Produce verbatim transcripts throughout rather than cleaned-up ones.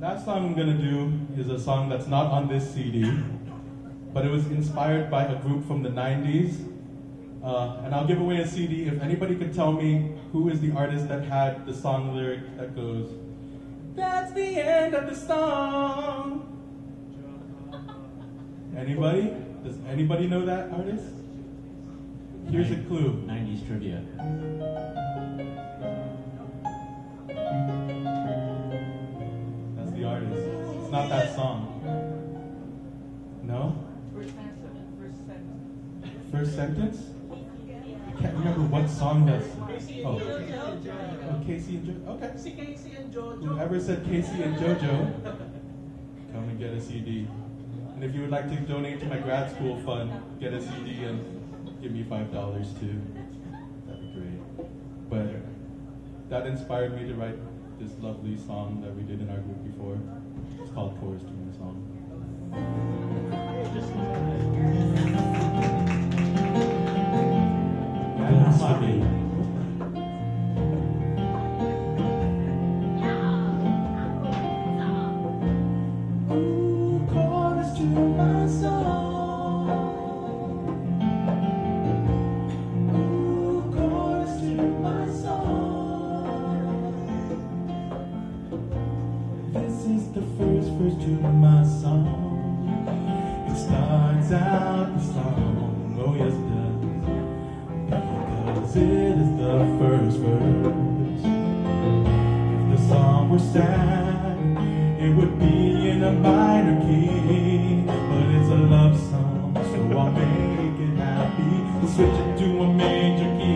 Last song I'm gonna do is a song that's not on this C D, but it was inspired by a group from the nineties. Uh, and I'll give away a C D if anybody could tell me who is the artist that had the song lyric that goes, "That's the end of the song." Anybody? Does anybody know that artist? Here's a clue. nineties trivia. That's the artist. It's not that song. No? First sentence? I can't remember what song that's. Oh, oh Casey and JoJo. Okay. Casey and JoJo. Whoever said Casey and JoJo, come and get a C D. And if you would like to donate to my grad school fund, get a C D and give me five dollars too. That'd be great. But that inspired me to write this lovely song that we did in our group before. It's called Chorus to My Song. That's funny. Ooh, chorus to my song. Ooh, chorus to my song. This is the first verse to my song. It starts out the song, oh yes it does, because it is the first verse. If the song were sad, it would be in a minor key, but it's a love song, so I'll make it happy and switch it to a major key.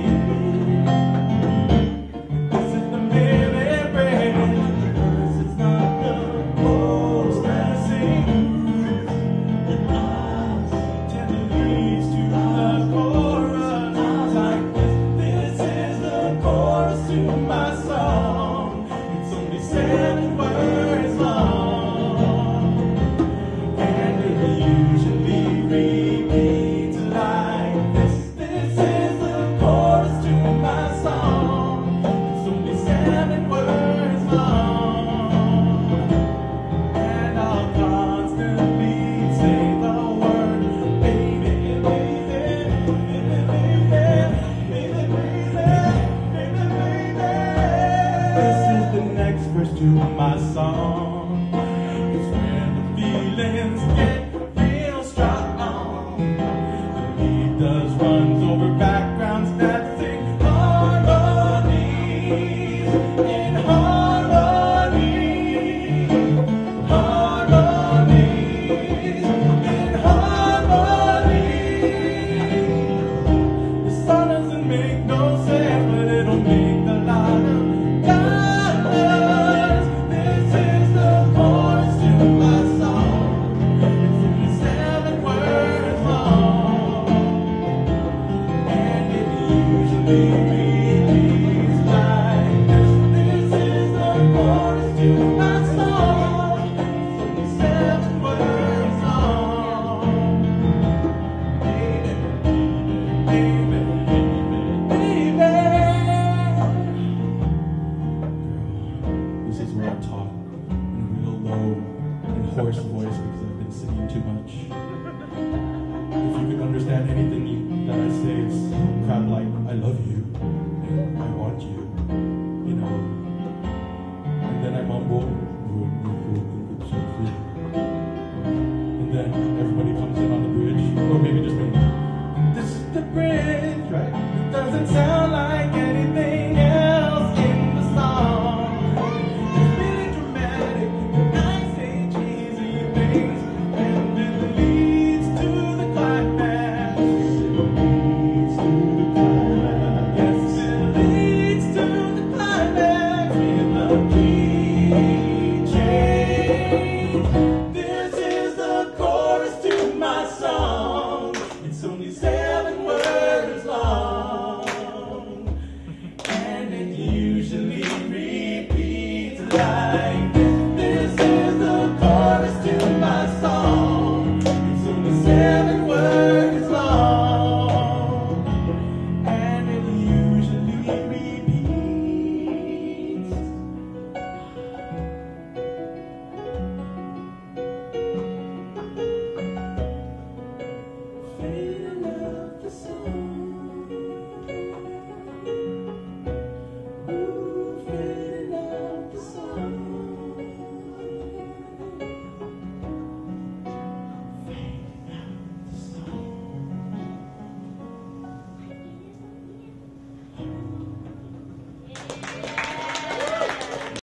This is the middle range, the verse is not the most fancy. It lies tender leads to the chorus like this. This is the chorus to my song. It's only seven words long, and it usually repeats like this. This is the chorus to my song. It's only seven words long, and I'll constantly say the word baby, baby, baby, baby, baby, baby, baby. This is the next verse to my song. It's when the feelings get real strong. The beat does runs over backgrounds that sing harmonies in harmony, harmonies in harmony. The song doesn't make no sense, but it'll make a lot of dollars. This is the chorus to my song. It's only seven words long, and it usually repeats like this. This is the chorus to my song. It's only seven words long. Baby, baby, baby, baby. This is where I talk in a real low and hoarse voice because I've been singing too much. If you could understand anything you, that I say, it's crap like, I love you, and I want you.